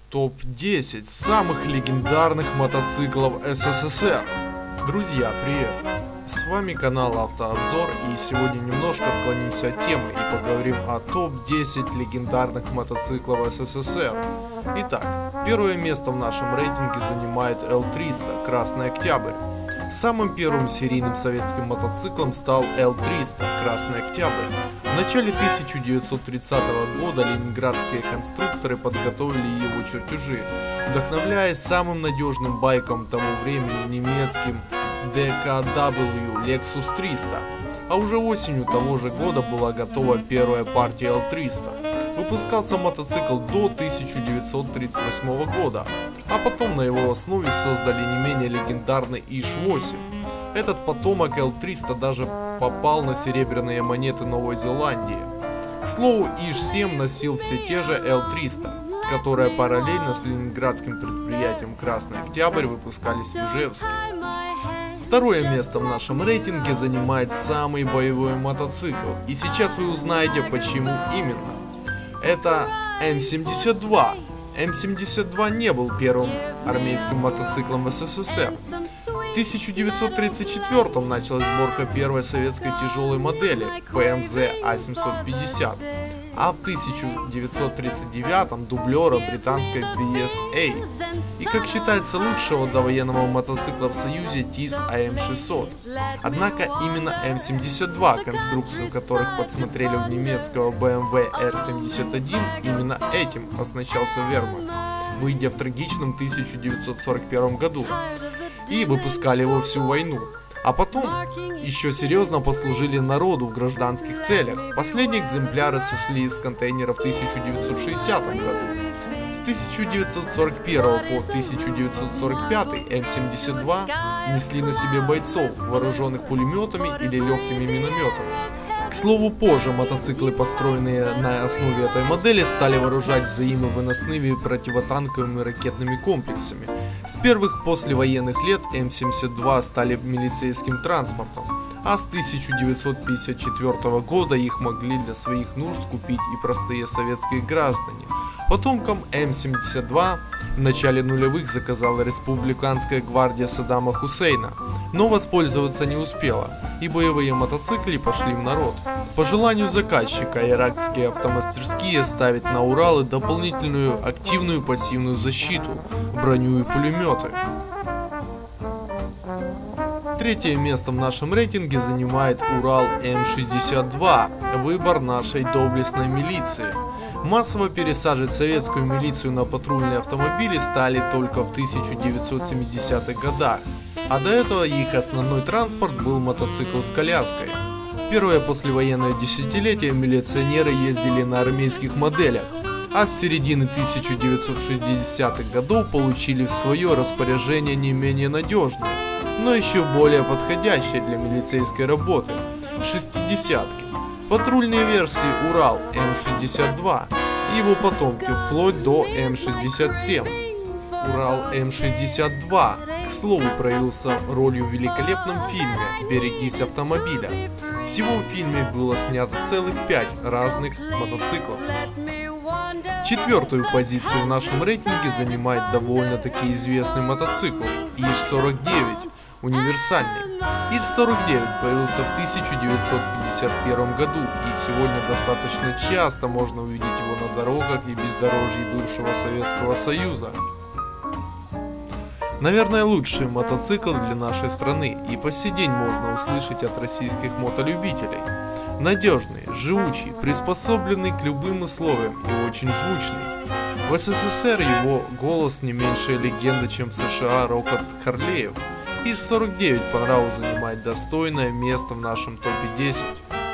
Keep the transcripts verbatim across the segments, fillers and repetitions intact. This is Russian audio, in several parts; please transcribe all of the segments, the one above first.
топ десять самых легендарных мотоциклов СССР. Друзья, привет! С вами канал Автообзор, и сегодня немножко отклонимся от темы и поговорим о топ десять легендарных мотоциклов СССР. Итак, первое место в нашем рейтинге занимает Эл триста Красный Октябрь. Самым первым серийным советским мотоциклом стал Эл триста Красный Октябрь. В начале тысяча девятьсот тридцатого года ленинградские конструкторы подготовили его чертежи, вдохновляясь самым надежным байком того времени немецким ди кей дабл ю Lexus триста. А уже осенью того же года была готова первая партия Эл триста. Выпускался мотоцикл до тысяча девятьсот тридцать восьмого года, а потом на его основе создали не менее легендарный ИШ восемь. Этот потомок Эл триста даже попал на серебряные монеты Новой Зеландии. К слову, ИШ семь носил все те же Эл триста, которые параллельно с ленинградским предприятием Красный Октябрь выпускались в Ижевске. Второе место в нашем рейтинге занимает самый боевой мотоцикл, и сейчас вы узнаете, почему именно. Это Эм семьдесят два. Эм семьдесят два не был первым армейским мотоциклом в СССР. В тысяча девятьсот тридцать четвёртом началась сборка первой советской тяжелой модели Пэ Эм Зэ А семьсот пятьдесят, а в тысяча девятьсот тридцать девятом дублера британской Би Эс Эй и, как считается, лучшего довоенного мотоцикла в Союзе Ти Ис А Эм шестьсот. Однако именно Эм семьдесят два, конструкцию которых подсмотрели у немецкого Бэ Эм Вэ Эр семьдесят один, именно этим оснащался Вермахт, выйдя в трагичном тысяча девятьсот сорок первом году, и выпускали его всю войну. А потом еще серьезно послужили народу в гражданских целях. Последние экземпляры сошли из контейнера в тысяча девятьсот шестидесятом году. С тысяча девятьсот сорок первого по тысяча девятьсот сорок пятый Эм семьдесят два несли на себе бойцов, вооруженных пулеметами или легкими минометами. К слову, позже мотоциклы, построенные на основе этой модели, стали вооружать взаимовыносными противотанковыми ракетными комплексами. С первых послевоенных лет Эм семьдесят два стали милицейским транспортом, а с тысяча девятьсот пятьдесят четвёртого года их могли для своих нужд купить и простые советские граждане. Потомкам Эм семьдесят два в начале нулевых заказала республиканская гвардия Саддама Хусейна, но воспользоваться не успела, и боевые мотоциклы пошли в народ. По желанию заказчика иракские автомастерские ставят на Уралы дополнительную активную пассивную защиту, броню и пулеметы. Третье место в нашем рейтинге занимает Урал Эм шестьдесят два, выбор нашей доблестной милиции. Массово пересаживать советскую милицию на патрульные автомобили стали только в тысяча девятьсот семидесятых годах, а до этого их основной транспорт был мотоцикл с коляской. Первое послевоенное десятилетие милиционеры ездили на армейских моделях, а с середины тысяча девятьсот шестидесятых годов получили в свое распоряжение не менее надежные, но еще более подходящие для милицейской работы шестидесятки. Патрульные версии Урал Эм шестьдесят два и его потомки вплоть до Эм шестьдесят семь. Урал Эм шестьдесят два, к слову, проявился ролью в великолепном фильме «Берегись автомобиля». Всего в фильме было снято целых пять разных мотоциклов. Четвертую позицию в нашем рейтинге занимает довольно-таки известный мотоцикл ИШ сорок девять, универсальный. ИШ сорок девять появился в тысяча девятьсот пятьдесят первом году, и сегодня достаточно часто можно увидеть его на дорогах и бездорожье бывшего Советского Союза. Наверное, лучший мотоцикл для нашей страны, и по сей день можно услышать от российских мотолюбителей. Надежный, живучий, приспособленный к любым условиям и очень звучный. В СССР его голос не меньшая легенда, чем в США рокот Харлеев. ИШ сорок девять по нраву занимает достойное место в нашем топе десять.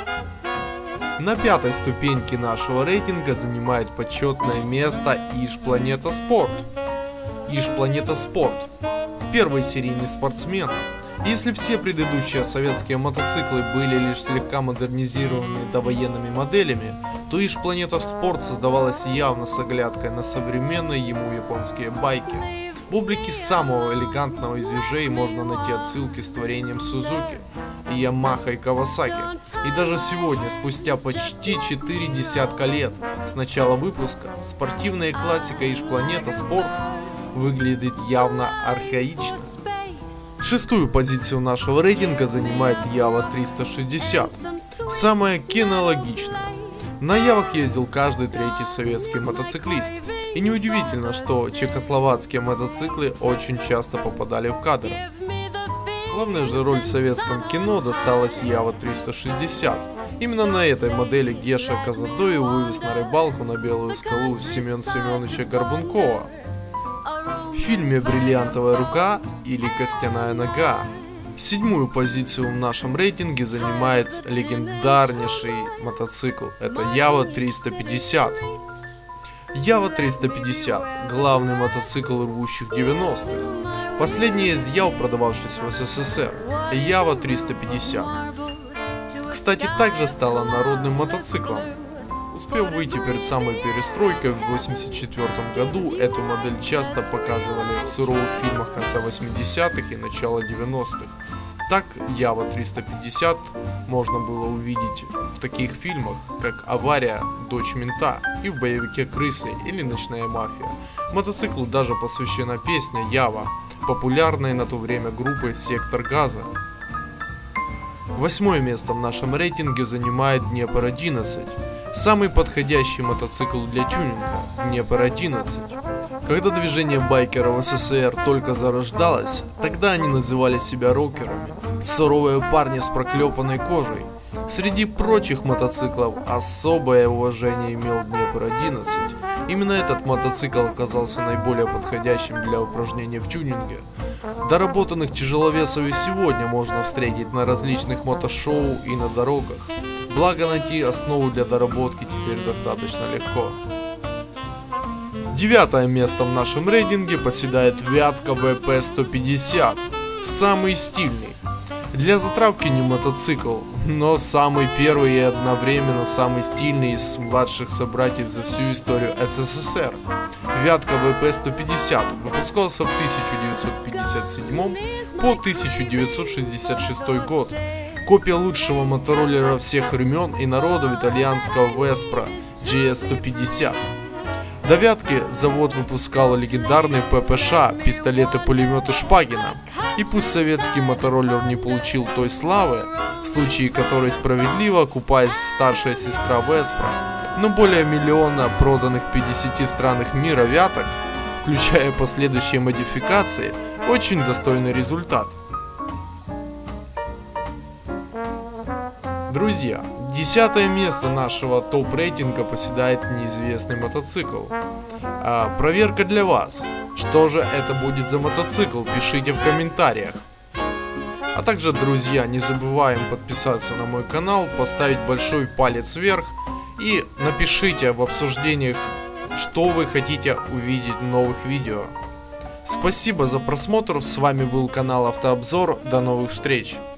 На пятой ступеньке нашего рейтинга занимает почетное место ИШ Планета Спорт. ИШ Планета Спорт – первый серийный спортсмен. Если все предыдущие советские мотоциклы были лишь слегка модернизированными довоенными моделями, то ИШ Планета Спорт создавалась явно с оглядкой на современные ему японские байки. В облике самого элегантного из ежей можно найти отсылки с творением Сузуки, Ямаха и Кавасаки. И даже сегодня, спустя почти четыре десятка лет, С начала выпуска спортивная классика Иж-Планета Спорт выглядит явно архаично. Шестую позицию нашего рейтинга занимает Ява триста шестьдесят, самая кинологичная. На Явах ездил каждый третий советский мотоциклист, и неудивительно, что чехословацкие мотоциклы очень часто попадали в кадр. Главная же роль в советском кино досталась Ява триста шестьдесят. Именно на этой модели Геша Казадоев вывез на рыбалку на Белую скалу Семен Семеновича Горбункова. В фильме «Бриллиантовая рука» или «Костяная нога». Седьмую позицию в нашем рейтинге занимает легендарнейший мотоцикл. Это Ява триста пятьдесят. Ява триста пятьдесят – главный мотоцикл рвущих девяностых. Последний из Яв, продававшийся в СССР. Ява триста пятьдесят. Кстати, также стала народным мотоциклом. Успев выйти перед самой перестройкой в восемьдесят четвёртом году, эту модель часто показывали в суровых фильмах конца восьмидесятых и начала девяностых. Так, Ява триста пятьдесят можно было увидеть в таких фильмах, как «Авария», «Дочь мента» и в боевике «Крысы» или «Ночная мафия». Мотоциклу даже посвящена песня «Ява», популярной на то время группы «Сектор газа». Восьмое место в нашем рейтинге занимает Днепр одиннадцать. Самый подходящий мотоцикл для тюнинга – Днепр одиннадцать. Когда движение байкеров в СССР только зарождалось, тогда они называли себя рокерами. Суровые парни с проклепанной кожей. Среди прочих мотоциклов особое уважение имел Днепр одиннадцать. Именно этот мотоцикл оказался наиболее подходящим для упражнения в тюнинге. Доработанных тяжеловесов и сегодня можно встретить на различных мотошоу и на дорогах. Благо, найти основу для доработки теперь достаточно легко. Девятое место в нашем рейтинге посідает Вятка вэ пэ сто пятьдесят. Самый стильный. Для затравки не мотоцикл, но самый первый и одновременно самый стильный из младших собратьев за всю историю СССР. Вятка вэ пэ сто пятьдесят выпускался в тысяча девятьсот пятьдесят седьмом по тысяча девятьсот шестьдесят шестой год. Копия лучшего мотороллера всех времен и народов итальянского Веспра джи эс сто пятьдесят. До Вятки завод выпускал легендарный пэ пэ ша, пистолеты-пулеметы Шпагина. И пусть советский мотороллер не получил той славы, в случае которой справедливо окупает старшая сестра Веспра, но более миллиона проданных в пятидесяти странах мира Вяток, включая последующие модификации, очень достойный результат. Друзья, десятое место нашего топ-рейтинга посідает неизвестный мотоцикл. А, проверка для вас. Что же это будет за мотоцикл? Пишите в комментариях. А также, друзья, не забываем подписаться на мой канал, поставить большой палец вверх и напишите в обсуждениях, что вы хотите увидеть в новых видео. Спасибо за просмотр, с вами был канал Автообзор, до новых встреч!